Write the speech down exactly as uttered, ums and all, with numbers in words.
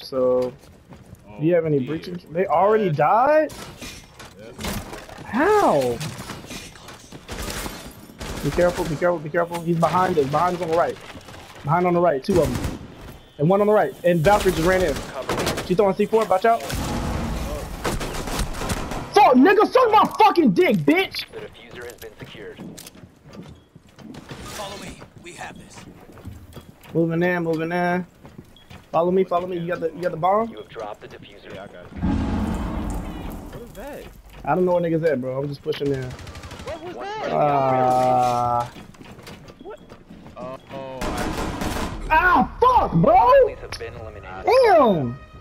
so Oh, do you have any dear. breaching? They already died? Yep. How? Be careful, be careful, be careful. He's behind us. Behind us on the right. Behind on the right. Two of them. And one on the right. And Valkyrie just ran in. She throwing C four. Watch out. Fuck, nigga, suck my fucking dick, bitch! The diffuser has been secured. Follow me. We have this. Moving in, moving in. Follow me, follow me. You got the you got the bomb? You have dropped the diffuser. Yeah, I got it. What is that? I don't know where niggas at, bro. I'm just pushing in. What was One that? friendly Uh, What? Oh, oh, I... ah, fuck, bro! Friendlies have been eliminated. Damn!